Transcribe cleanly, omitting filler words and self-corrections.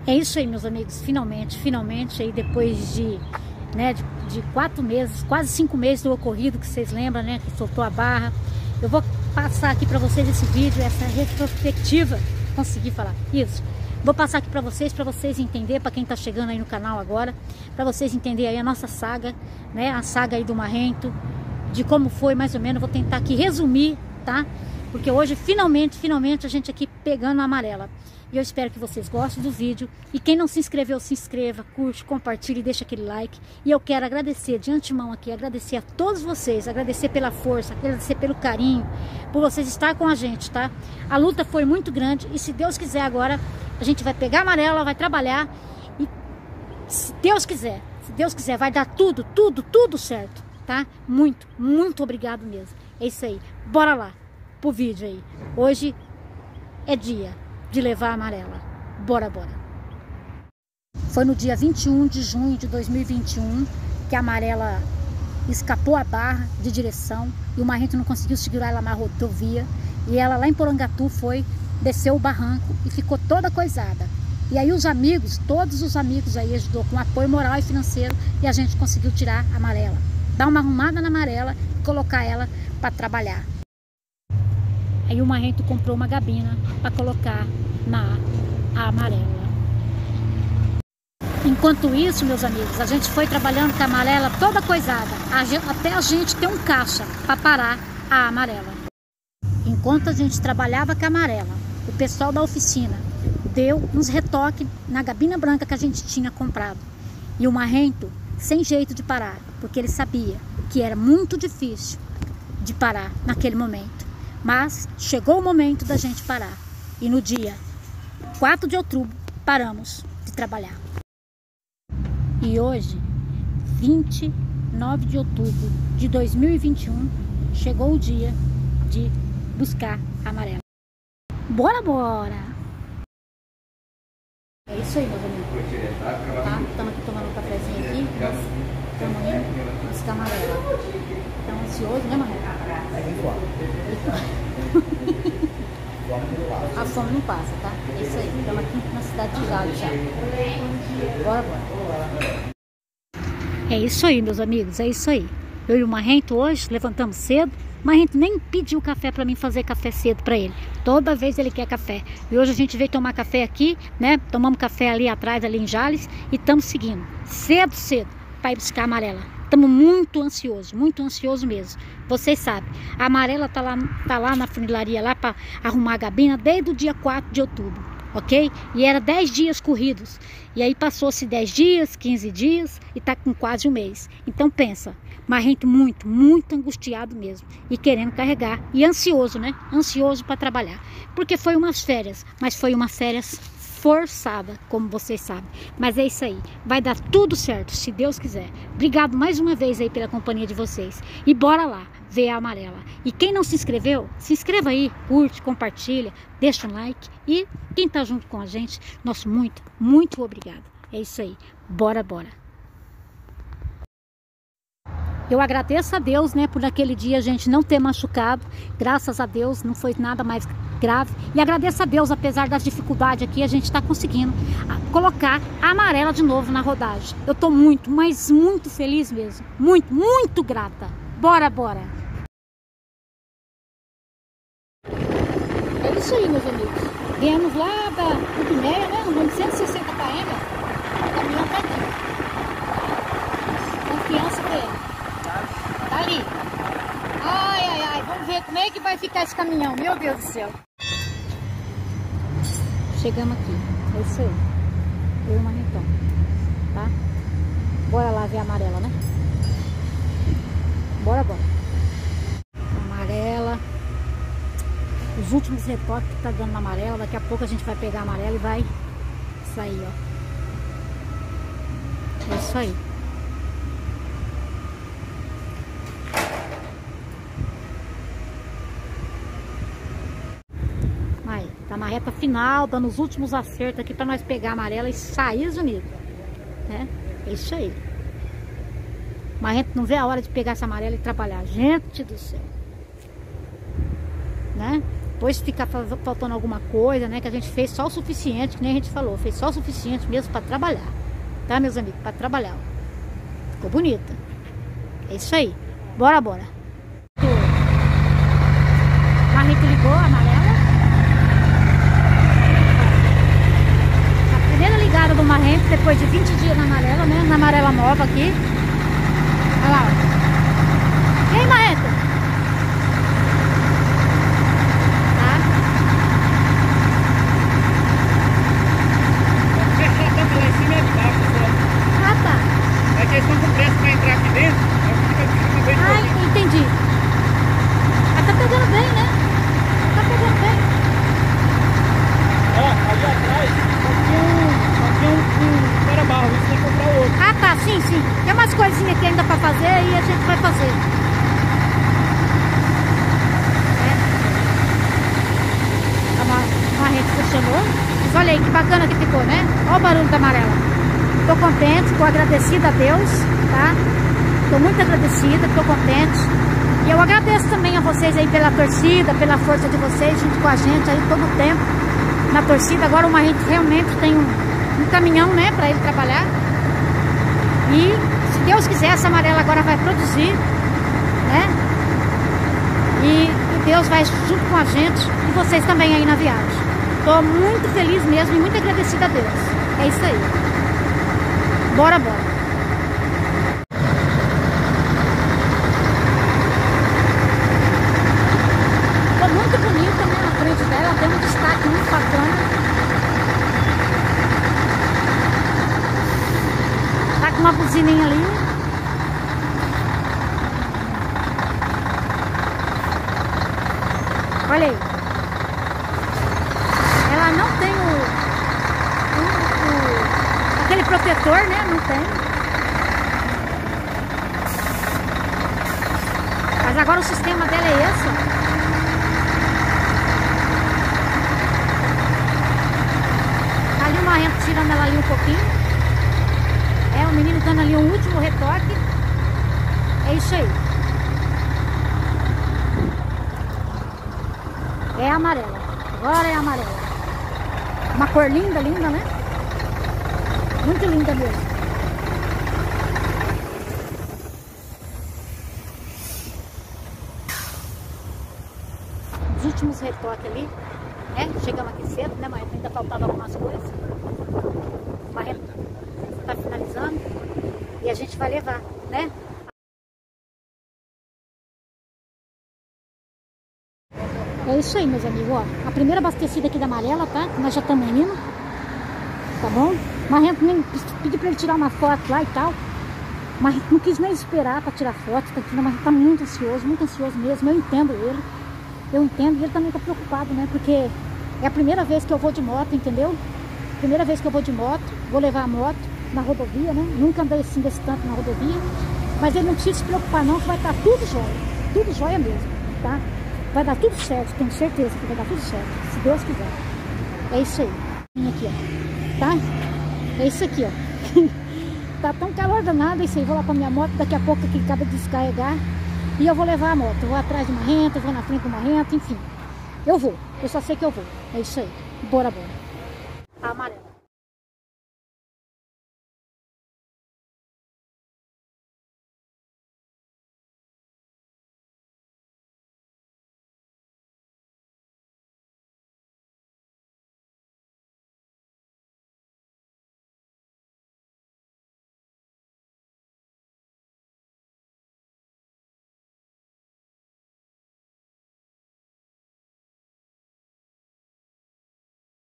É isso aí, meus amigos, finalmente, aí depois de 4 meses, quase 5 meses do ocorrido, que vocês lembram, né, que soltou a barra. Eu vou passar aqui para vocês esse vídeo, essa retrospectiva, consegui falar isso. Vou passar aqui para vocês entenderem, para quem tá chegando aí no canal agora, para vocês entenderem aí a nossa saga, né, a saga aí do Marrento, de como foi mais ou menos. Vou tentar aqui resumir, tá? Porque hoje, finalmente, a gente aqui pegando a amarela. E eu espero que vocês gostem do vídeo. E quem não se inscreveu, se inscreva, curte, compartilhe, deixa aquele like. E eu quero agradecer de antemão aqui, agradecer a todos vocês, agradecer pela força, agradecer pelo carinho, por vocês estar com a gente, tá? A luta foi muito grande e se Deus quiser agora, a gente vai pegar a amarela, vai trabalhar e se Deus quiser, vai dar tudo certo, tá? Muito obrigado mesmo. É isso aí. Bora lá pro vídeo aí. Hoje é dia de levar a amarela. Bora. Foi no dia 21 de junho de 2021 que a amarela escapou a barra de direção e o Marrento não conseguiu segurar ela na rodovia e ela lá em Porangatu desceu o barranco e ficou toda coisada. E aí todos os amigos aí ajudou com apoio moral e financeiro e a gente conseguiu tirar a amarela, dar uma arrumada na amarela e colocar ela para trabalhar. Aí o Marrento comprou uma gabina para colocar a amarela. Enquanto isso, meus amigos, a gente foi trabalhando com a amarela toda coisada, até a gente ter um caixa para parar a amarela. Enquanto a gente trabalhava com a amarela, o pessoal da oficina deu uns retoques na gabina branca que a gente tinha comprado. E o Marrento, sem jeito de parar, porque ele sabia que era muito difícil de parar naquele momento. Mas chegou o momento da gente parar. E no dia 4 de outubro, paramos de trabalhar. E hoje, 29 de outubro de 2021, chegou o dia de buscar a amarela. Bora! É isso aí, meus amigos. Tá? Estamos aqui tomando um cafezinho aqui. Estamos indo buscar a amarela. Estão ansiosos, né, Marrento? A fome não passa, tá? É isso aí. Estamos aqui na cidade de Jales já. Bora. É isso aí, meus amigos. É isso aí. Eu e o Marrento hoje levantamos cedo. O Marrento nem pediu café para mim fazer café cedo para ele. Toda vez ele quer café. E hoje a gente veio tomar café aqui, né? Tomamos café ali atrás, ali em Jales. E estamos seguindo cedo para ir buscar a amarela. Estamos muito ansiosos mesmo. Vocês sabem, a amarela tá lá na funilaria lá para arrumar a gabina desde o dia 4 de outubro, ok? E era 10 dias corridos. E aí passou-se 10 dias, 15 dias e tá com quase um mês. Então pensa, Marrento muito angustiado mesmo. E querendo carregar. E ansioso, né? Ansioso para trabalhar. Porque foi umas férias, mas foi uma férias forçada, como vocês sabem. Mas é isso aí, vai dar tudo certo, se Deus quiser. Obrigado mais uma vez aí pela companhia de vocês. E bora lá, ver a amarela. E quem não se inscreveu, se inscreva aí, curte, compartilha, deixa um like. E quem tá junto com a gente, nosso muito obrigado. É isso aí, bora. Eu agradeço a Deus, né, por naquele dia a gente não ter machucado. Graças a Deus, não foi nada mais grave. E agradeço a Deus, apesar das dificuldades aqui, a gente está conseguindo colocar a amarela de novo na rodagem. Eu tô muito feliz mesmo. Muito grata. Bora. É isso aí, meus amigos. Viemos lá da Ubinéia, né, andando 160 km. O caminhão tá aqui. Confiança dele. Tá ali. Ai, vamos ver como é que vai ficar esse caminhão, meu Deus do céu. Chegamos aqui, é isso aí. Eu e o Marrentão, tá? Bora lá ver a amarela, né? Bora. Amarela. Os últimos retoques que tá dando na amarela. Daqui a pouco a gente vai pegar a amarela e vai sair, ó. É isso aí. Tá na reta final, dando os últimos acertos aqui para nós pegar a amarela e sair unidos, né? É isso aí. Mas a gente não vê a hora de pegar essa amarela e trabalhar. Gente do céu, né? Depois ficar faltando alguma coisa, né? Que a gente fez só o suficiente, que nem a gente falou. Fez só o suficiente mesmo para trabalhar. Tá, meus amigos? Para trabalhar. Ficou bonita. É isso aí. Bora, bora. A gente ligou a amarela. A primeira ligada do marrento, depois de 20 dias na amarela, né? Na amarela nova aqui. Olha lá, ó. E aí, marrento? Tá? Fechar tanto lá em cima e embaixo só. Ah, tá. É que eles estão com pressa pra entrar aqui dentro. Fica bem Ah, entendi. Mas tá pegando bem, né? Tá pegando bem. Ó, ali atrás só tinha um para-barro, isso tem que comprar outro. Ah, tá, sim, sim. Tem umas coisinhas aqui ainda pra fazer e a gente vai fazer. A rede funcionou. Mas olha aí que bacana que ficou, né? Olha o barulho da amarela. Tô contente, tô agradecida a Deus, tá? Tô muito agradecida, tô contente. E eu agradeço também a vocês aí pela torcida, pela força de vocês junto com a gente aí todo o tempo na torcida. Agora o Marrento realmente tem um caminhão, né, pra ele trabalhar. E se Deus quiser, essa amarela agora vai produzir, né? E Deus vai junto com a gente e vocês também aí na viagem. Tô muito feliz mesmo e muito agradecida a Deus. É isso aí. Bora, bora. Ficou muito bonita, né, na frente dela. Tem um destaque muito bacana. Tá com uma buzininha ali. Olha aí. Ela não tem aquele protetor, né? Não tem. Mas agora o sistema dela é esse. Tá ali o Marrento tirando ela ali um pouquinho. O menino dando ali um último retoque. É isso aí. É a amarela. Agora é a amarela. Uma cor linda, linda, né? Muito linda mesmo. Os últimos retoques ali, né? Chegamos aqui cedo, né, mas ainda faltava algumas coisas. O Marrento tá finalizando e a gente vai levar, né? É isso aí, meus amigos, ó. A primeira abastecida aqui da amarela, tá? Nós já estamos indo. Tá bom? Marrento nem pedi pra ele tirar uma foto lá e tal. Mas não quis nem esperar pra tirar foto. Mas tá muito ansioso mesmo. Eu entendo ele. Eu entendo e ele também tá preocupado, né? Porque é a primeira vez que eu vou de moto, entendeu? Primeira vez que eu vou de moto. Vou levar a moto na rodovia, né? Nunca andei assim desse tanto na rodovia. Mas ele não precisa se preocupar não, que vai estar tudo jóia. Tudo jóia mesmo, tá? Vai dar tudo certo, tenho certeza que vai dar tudo certo, se Deus quiser. É isso aí. Aqui, ó. Tá? É isso aqui, ó. Tá tão calor danado, é isso aí. Vou lá pra minha moto, daqui a pouco aqui acaba de descarregar. E eu vou levar a moto. Eu vou atrás de Marrento, eu vou na frente do Marrento, enfim. Eu vou. Eu só sei que eu vou. É isso aí. Bora, bora. A amarela.